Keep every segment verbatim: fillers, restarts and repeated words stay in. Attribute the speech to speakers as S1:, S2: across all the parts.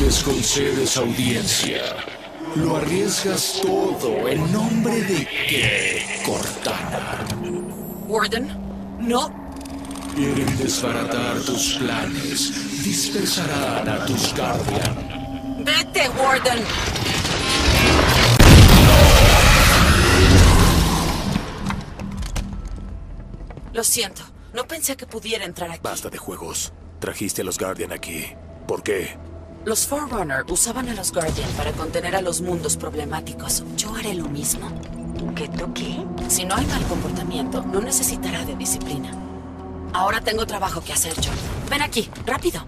S1: les concedes audiencia, lo arriesgas todo en nombre de qué, Cortana.
S2: Warden, no.
S1: Quieren desbaratar tus planes, dispersarán a tus Guardian.
S2: Vete, Warden. Lo siento, no pensé que pudiera entrar aquí.
S3: Basta de juegos. Trajiste a los Guardian aquí. ¿Por qué?
S2: Los Forerunner usaban a los Guardian para contener a los mundos problemáticos. Yo haré lo mismo.
S4: ¿Qué tú qué?
S2: Si no hay mal comportamiento, no necesitará de disciplina. Ahora tengo trabajo que hacer, John. Ven aquí, rápido.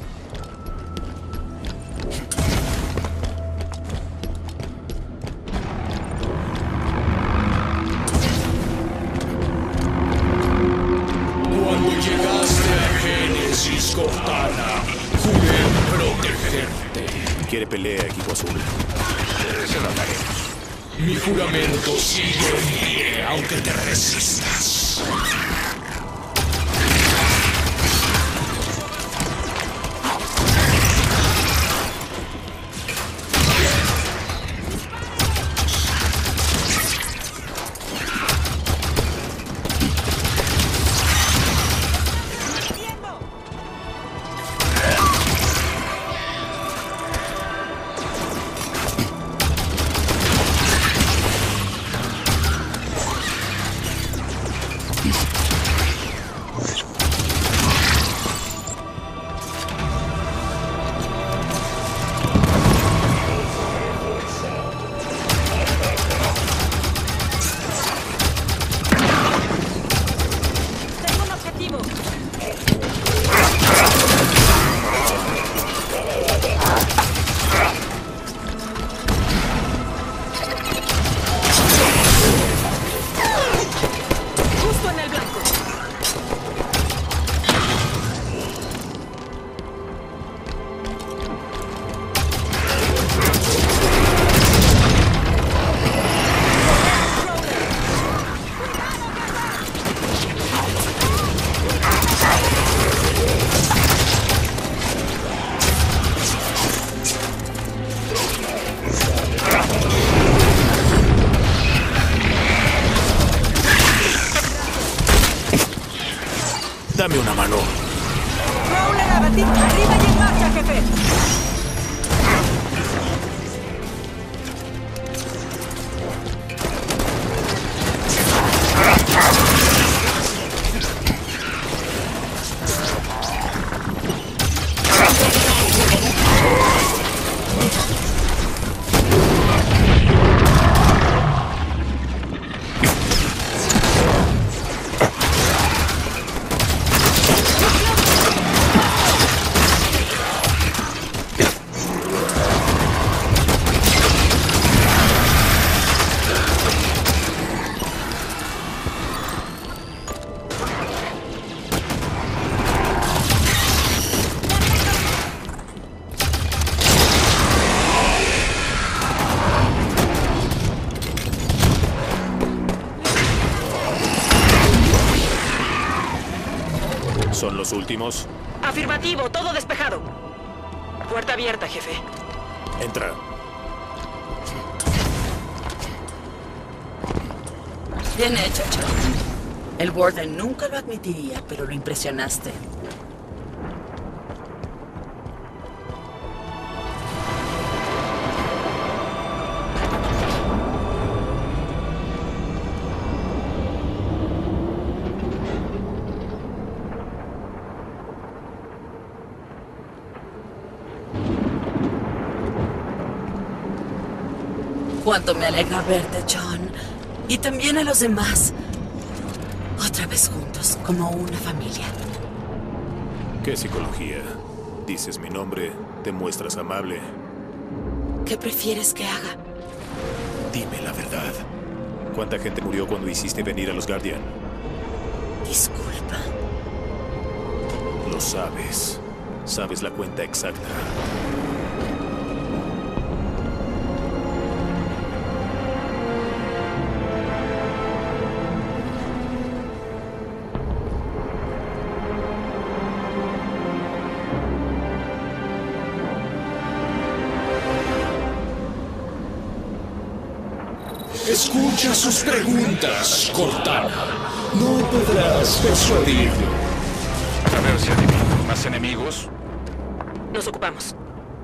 S1: Cuando llegaste a Génesis, Cortana, juré protegerte.
S3: Quiere pelea, equipo azul. Se lo haremos.
S1: Mi juramento sigue en pie, aunque te resistas.
S3: Dame una mano.
S4: Prowler abatido. Arriba y en marcha, jefe.
S3: ¿Son los últimos?
S4: Afirmativo, todo despejado. Puerta abierta, jefe.
S3: Entra.
S2: Bien hecho, John. El Warden nunca lo admitiría, pero lo impresionaste. Cuánto me alegra verte, John. Y también a los demás. Otra vez juntos, como una familia.
S3: ¿Qué psicología? Dices mi nombre, te muestras amable.
S2: ¿Qué prefieres que haga?
S3: Dime la verdad. ¿Cuánta gente murió cuando hiciste venir a los Guardian?
S2: Disculpa.
S3: Lo sabes. Sabes la cuenta exacta.
S1: Escucha sus preguntas, Cortana. No podrás persuadirlo.
S5: A ver si adivino. ¿Más enemigos?
S4: Nos ocupamos.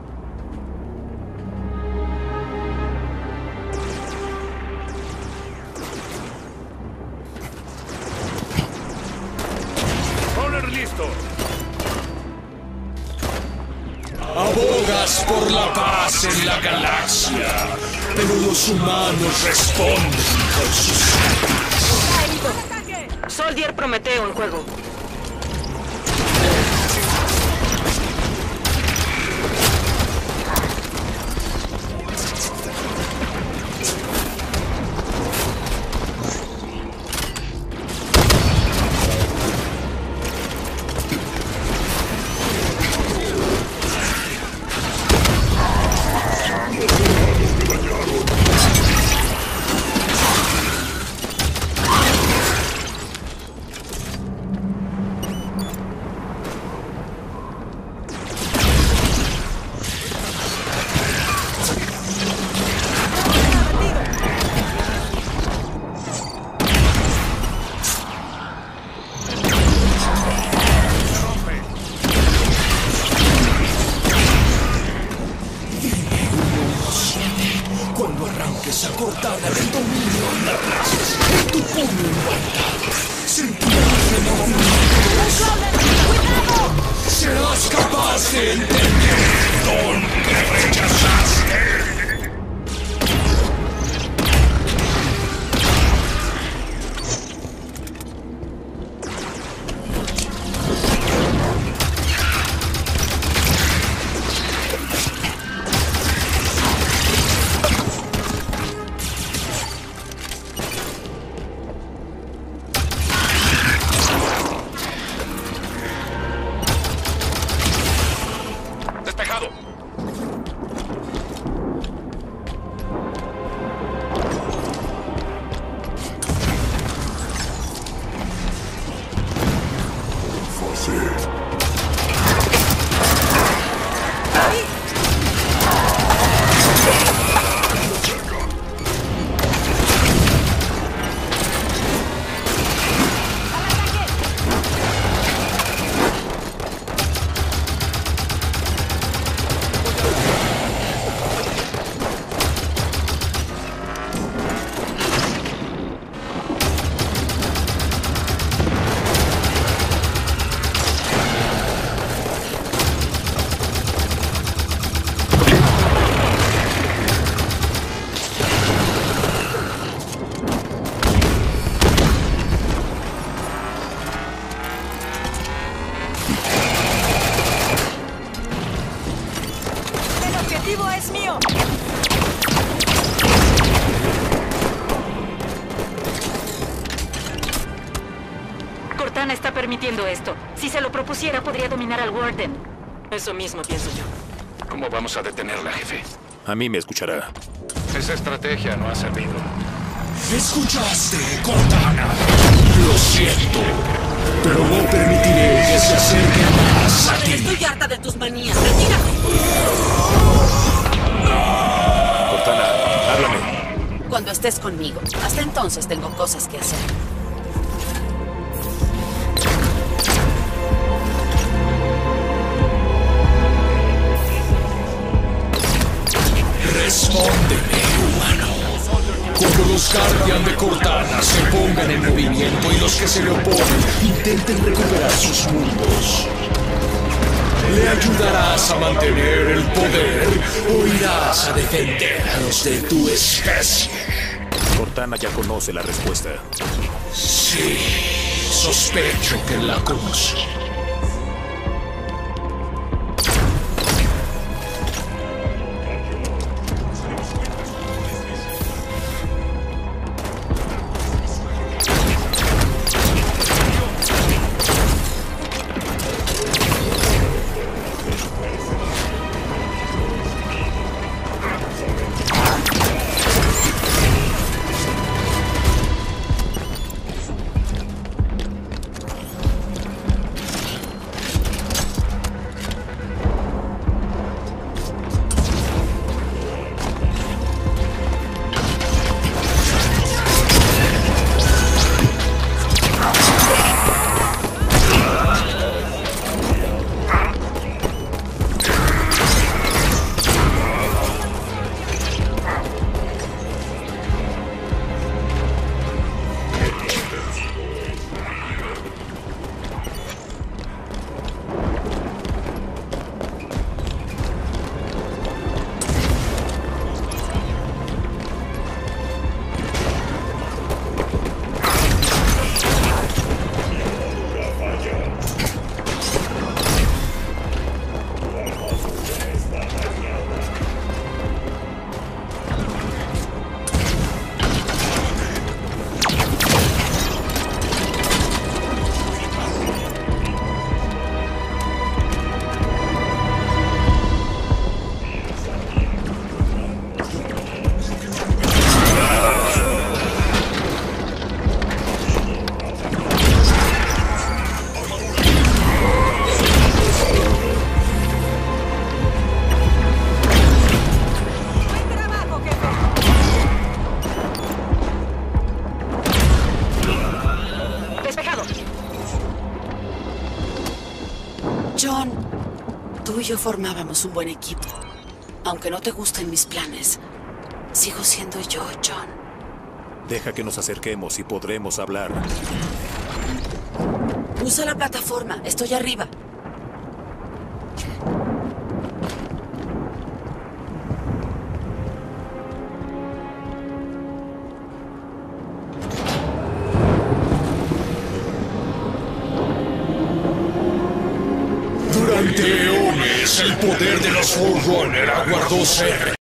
S5: ¡Connor listo!
S1: Abogas por la paz en la galaxia, pero los humanos responden con sus armas.
S4: Soldier Prometeo en juego.
S1: Esa Cortana del dominio en la plaza, en tu puño igualdad, sentirás remordimiento. Serás capaz de entender el don que rechazaste.
S4: ¡Es mío! Cortana está permitiendo esto. Si se lo propusiera, podría dominar al Warden. Eso mismo pienso yo.
S5: ¿Cómo vamos a detenerla, jefe?
S3: A mí me escuchará.
S5: Esa estrategia no ha servido.
S1: ¿Escuchaste, Cortana? Lo siento, pero no permitiré que se acerque más a ti.
S2: Estoy harta de tus manías. ¡Retírate!
S3: Cortana, háblame.
S2: Cuando estés conmigo. Hasta entonces tengo cosas que hacer.
S1: Respóndeme, humano. Cuando los Guardian de Cortana se pongan en movimiento y los que se le oponen intenten recuperar sus mundos, ¿le ayudarás a mantener el poder o irás a defender a los de tu especie?
S3: Cortana ya conoce la respuesta.
S1: Sí, sospecho que la conoce.
S2: Tú y yo formábamos un buen equipo. Aunque no te gusten mis planes, sigo siendo yo, John.
S3: Deja que nos acerquemos y podremos hablar.
S2: Usa la plataforma. Estoy arriba.
S1: Durante eones, el poder de los Forerunner aguardó ser